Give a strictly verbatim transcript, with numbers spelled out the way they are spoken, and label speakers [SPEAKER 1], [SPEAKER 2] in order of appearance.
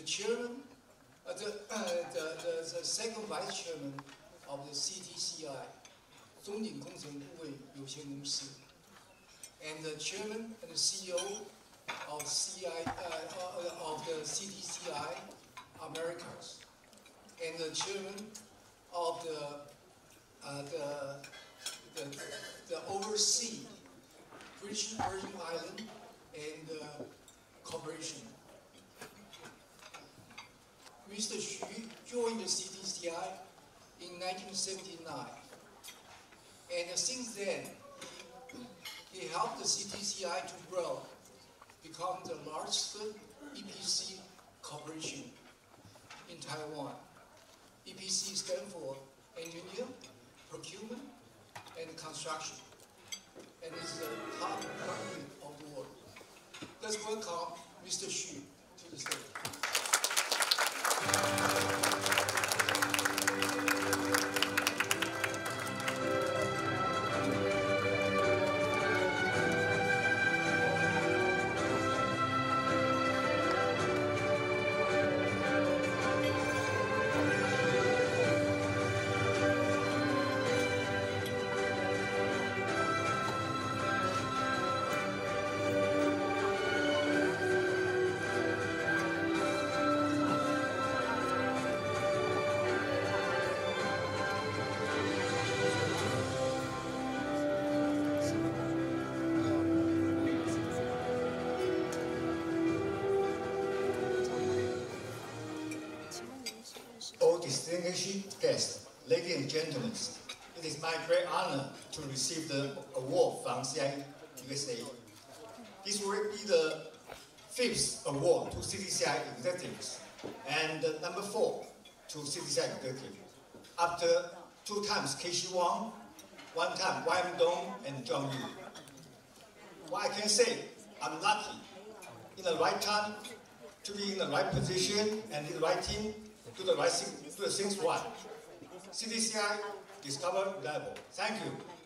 [SPEAKER 1] chairman, uh, the, uh, the, the, the second vice chairman of the C T C I, 中鼎工程顾问有限公司, and the chairman and the C E O of C I uh, of the C T C I Americas, and the chairman of the uh, the, the the overseas British Virgin Island and uh, Corporation. Mister Xu joined the C T C I in nineteen seventy-nine, and since then he, he helped the C T C I to grow, become the largest E P C corporation in Taiwan. E P C stands for engineer, procurement, and construction, and is the top company of the world. Let's welcome Mister Xu to the stage.
[SPEAKER 2] All distinguished guests, ladies and gentlemen, it is my great honor to receive the award from C I U S A. This will be the fifth award to C T C I executives and number four to C T C I executives. After two times K.C. Wang, one time William Dong and John Yu. What I can say, I'm lucky in the right time to be in the right position and in the right team. Do the right thing, do the things right. C T C I Discover Level. Thank you.